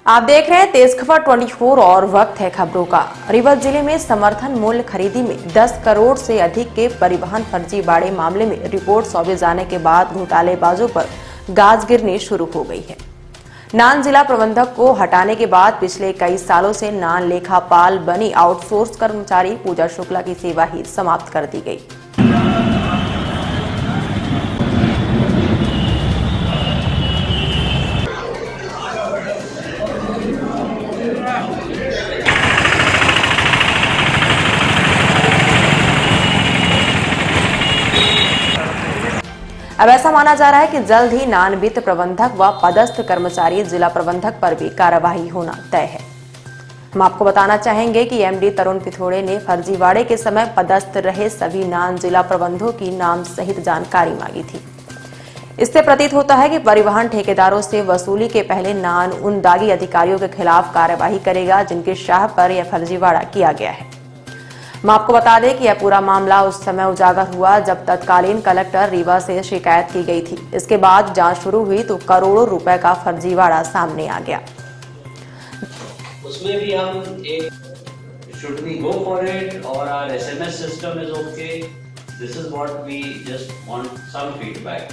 आप देख रहे हैं तेज खबर 24 और वक्त है खबरों का। रीवा जिले में समर्थन मूल्य खरीदी में 10 करोड़ से अधिक के परिवहन फर्जीवाड़े मामले में रिपोर्ट सौंपे जाने के बाद घोटालेबाजों पर गाज गिरनी शुरू हो गई है। नान जिला प्रबंधक को हटाने के बाद पिछले कई सालों से नान लेखापाल बनी आउटसोर्स कर्मचारी पूजा शुक्ला की सेवा ही समाप्त कर दी गई। अब ऐसा माना जा रहा है कि जल्द ही नान वित्त प्रबंधक व पदस्थ कर्मचारी जिला प्रबंधक पर भी कार्यवाही होना तय है। हम आपको बताना चाहेंगे कि एमडी तरुण पिथोड़े ने फर्जीवाड़े के समय पदस्थ रहे सभी नान जिला प्रबंधकों की नाम सहित जानकारी मांगी थी। इससे प्रतीत होता है कि परिवहन ठेकेदारों से वसूली के पहले नान उन दागी अधिकारियों के खिलाफ कार्यवाही करेगा जिनके शाह पर यह फर्जीवाड़ा किया गया है। हम आपको बता दें कि यह पूरा मामला उस समय उजागर हुआ जब तत्कालीन कलेक्टर रीवा से शिकायत की गई थी। इसके बाद जांच शुरू हुई तो करोड़ों रुपए का फर्जीवाड़ा सामने आ गया। उसमें भी हम एक should we go for it or our SMS system is okay? This is what we just want some feedback.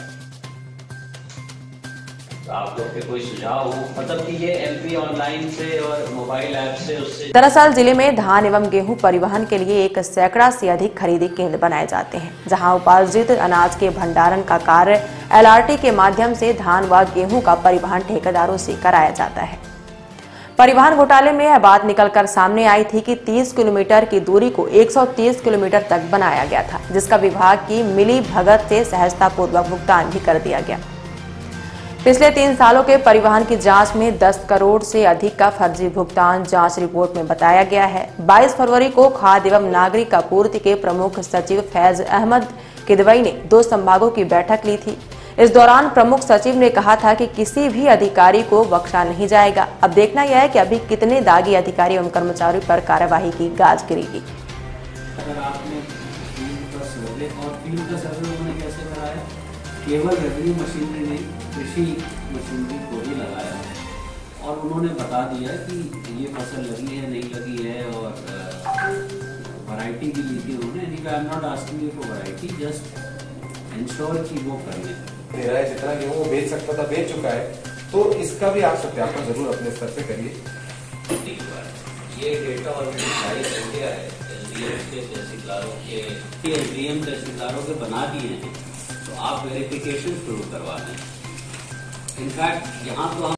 आप लोग के कोई सुझाव हो, मतलब कि ये एमपी ऑनलाइन से और मोबाइल ऐप से उससे। दरअसल जिले में धान एवं गेहूं परिवहन के लिए 1 सैकड़ा से अधिक खरीदी केंद्र बनाए जाते हैं, जहां उपार्जित अनाज के भंडारण का कार्य LRT के माध्यम से धान व गेहूं का परिवहन ठेकेदारों से कराया जाता है। परिवहन घोटाले में यह बात निकलकर सामने आई थी कि 30 किलोमीटर की दूरी को 130 किलोमीटर तक बनाया गया था, जिसका विभाग की मिली भगत से सहजतापूर्वक भुगतान भी कर दिया गया। पिछले 3 सालों के परिवहन की जांच में 10 करोड़ से अधिक का फर्जी भुगतान जांच रिपोर्ट में बताया गया है। 22 फरवरी को खाद्य एवं नागरिक आपूर्ति के प्रमुख सचिव फैज अहमद किदवई ने 2 संभागों की बैठक ली थी। इस दौरान प्रमुख सचिव ने कहा था कि किसी भी अधिकारी को बख्शा नहीं जाएगा। अब देखना यह है कि अभी कितने दागी अधिकारी एवं कर्मचारियों पर कार्यवाही की गाज गिरेगी। अगर आपने फील्ड का सर्वे और फील्ड का सर्वे उन्होंने कैसे कराया, केवल रेवेन्यू मशीनरी ने कृषि मशीनरी को ही लगाया और उन्होंने बता दिया कि ये फसल लगी है नहीं लगी है और वैरायटी भी ली थी उन्होंने। I am not asking you for variety, just ensure कि वो कर लें। दे रहा है जितना गेहूं वो बेच सकता था बेच चुका है, तो इसका भी आप सत्यापन जरूर अपने स्तर पे करिए। ये डेटा ऑलरेडी जारी कर दिया है एसडीएम के तहसीलदारों के बना दिए हैं, तो आप वेरिफिकेशन शुरू करवा दें। इनफैक्ट यहाँ तो